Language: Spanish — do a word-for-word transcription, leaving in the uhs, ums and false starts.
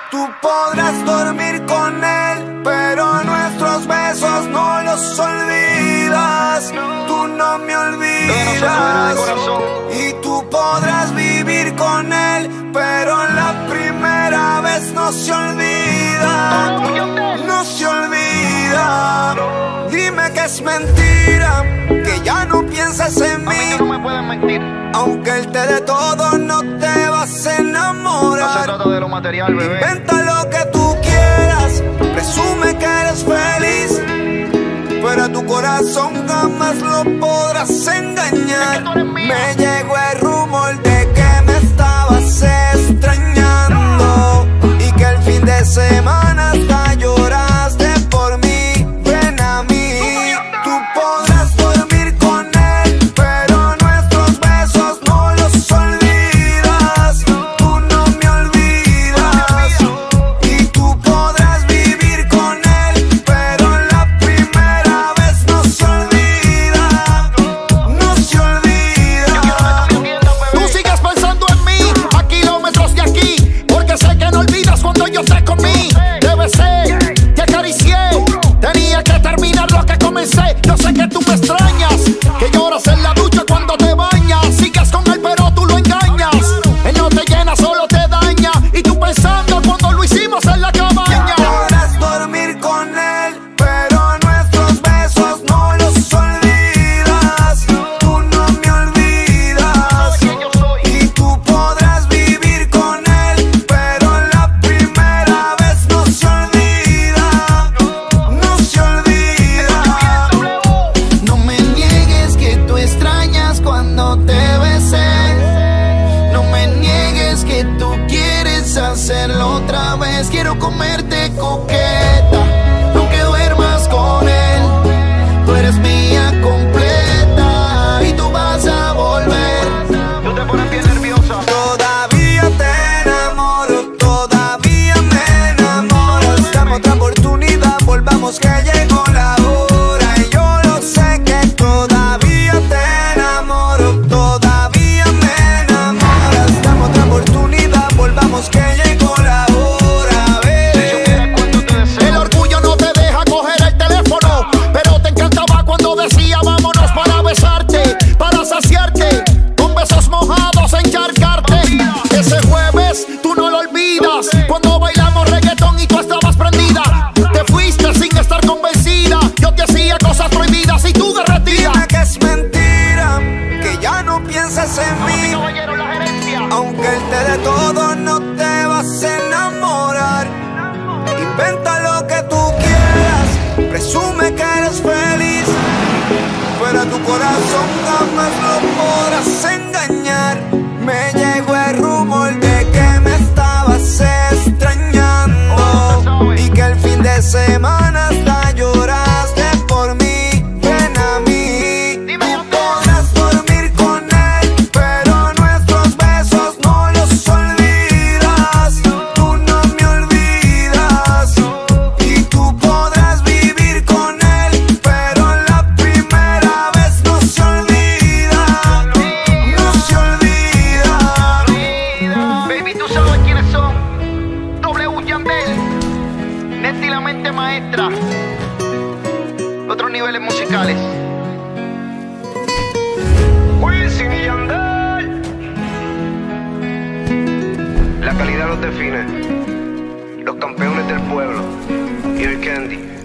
Tú podrás dormir con él, pero nuestros besos no los olvidas. Tú no me olvidas. Y tú podrás vivir con él, pero la primera vez no se olvida. No se olvida. Dime que es mentira, que ya no piensas en mí. No me puedes mentir. Aunque él te dé todo, no te vas a enamorar. No se trata de lo material, bebé. Inventa lo que tú quieras, presume que eres feliz, pero a tu corazón jamás lo podrás engañar. Es que tú eres mía. Me llegó el rumor de que me estabas extrañando y que el fin de semana hasta lloraste por mí. Ven a mí, tú podrás dormir con él, pero nuestros besos no los olvidas. Tú no me olvidas. Y tú podrás vivir con él, pero la primera vez no se olvida. No se olvida. Tú sigues pensando en mí a kilómetros de aquí, porque sé que no olvidas cuando yo te comí. Debe ser, te acaricié, tenía que terminar lo que comencé. Yo sé que tú me extrañas, que lloras en la ducha cuando te bañas. Sigues con él pero tú lo engañas. Él no te llena, solo te daña. Y tú pensando cuando lo hicimos en la cabaña. Podrás dormir con él, pero nuestros besos no los olvidas. Tú no me olvidas. Y tú podrás vivir con él, pero la primera vez no se olvida. No se olvida. No me niegues que tú extrañas cuando te besé. No me niegues que tú quieres hacerlo otra vez. Quiero comerte coqueta, aunque duermas con él. Tú eres mía completa y tú vas a volver. Tú te pones bien nerviosa. Todavía te enamoro, todavía me enamoras. Dame otra oportunidad, volvamos que llegó la hora. Y yo lo sé que todavía te enamoro, todavía me enamoras. Dame otra oportunidad, volvamos que llegó la hora. Ve. Cuando te deseo. El orgullo no te deja coger el teléfono, pero te encantaba cuando decía vámonos para besarte, para saciarte, con besos mojados, encharcarte. Ese jueves tú no lo olvidas, cuando bailamos reggaetón y tú estabas prendida. Te fuiste sin estar convencida, yo te hacía cosas prohibidas y tú derretías. Dime que es mentira, que ya no piensas en mí. Caballero, la gerencia. Aunque él te dé todo, no te vas a enamorar. Inventa lo que tú quieras, presume que eres feliz, pero a tu corazón jamás lo podrás engañar. Me llegó el rumor de que me estabas extrañando y que el fin de semana hasta lloraste por mí. Ven a mí, tú podrás dormir con él, pero nuestros besos no los olvidas. Tú no me olvidas. Y tú podrás vivir con él, pero la primera vez no se olvida. No se olvida. Baby, tú sabes quiénes son. W Yandel, Neti la mente maestra. Otros niveles musicales. Wisin y Yandel. La calidad los define. Los campeones del pueblo. Y el Candy.